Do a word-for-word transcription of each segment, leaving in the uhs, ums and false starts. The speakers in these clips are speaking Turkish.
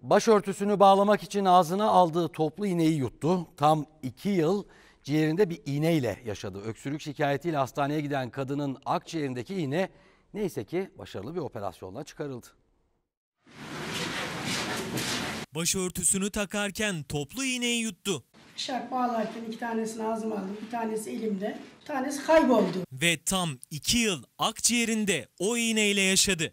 Başörtüsünü bağlamak için ağzına aldığı toplu iğneyi yuttu. Tam iki yıl ciğerinde bir iğneyle yaşadı. Öksürük şikayetiyle hastaneye giden kadının akciğerindeki iğne neyse ki başarılı bir operasyonla çıkarıldı. Başörtüsünü takarken toplu iğneyi yuttu. Şark bağlarken iki tanesini ağzıma aldım, bir tanesi elimde, bir tanesi kayboldu. Ve tam iki yıl akciğerinde o iğneyle yaşadı.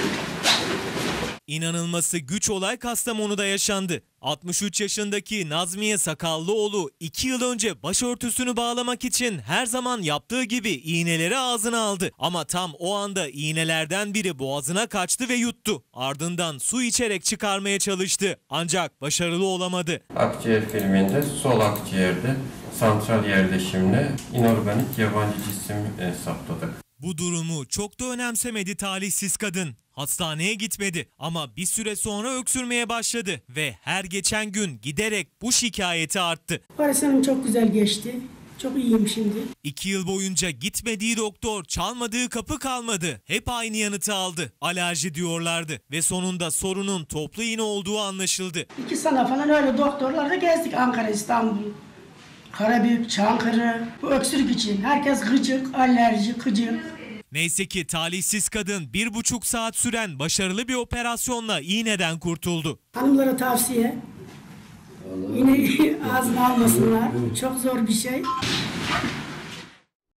İnanılması güç olay Kastamonu'da yaşandı. altmış üç yaşındaki Nazmiye Sakallıoğlu iki yıl önce başörtüsünü bağlamak için her zaman yaptığı gibi iğneleri ağzına aldı. Ama tam o anda iğnelerden biri boğazına kaçtı ve yuttu. Ardından su içerek çıkarmaya çalıştı. Ancak başarılı olamadı. Akciğer filminde sol akciğerde santral yerleşimli inorganik yabancı cisim e, saptadık. Bu durumu çok da önemsemedi talihsiz kadın. Hastaneye gitmedi ama bir süre sonra öksürmeye başladı ve her geçen gün giderek bu şikayeti arttı. Operasyonum çok güzel geçti. Çok iyiyim şimdi. İki yıl boyunca gitmediği doktor, çalmadığı kapı kalmadı. Hep aynı yanıtı aldı. Alerji diyorlardı ve sonunda sorunun toplu iğne olduğu anlaşıldı. İki sene falan öyle doktorlarda gezdik, Ankara, İstanbul, Karabük, Çankırı. Bu öksürük için herkes gıcık, alerji, gıcık. Neyse ki talihsiz kadın bir buçuk saat süren başarılı bir operasyonla iğneden kurtuldu. Hanımlara tavsiye, iğneyi ağzına almasınlar. Çok zor bir şey.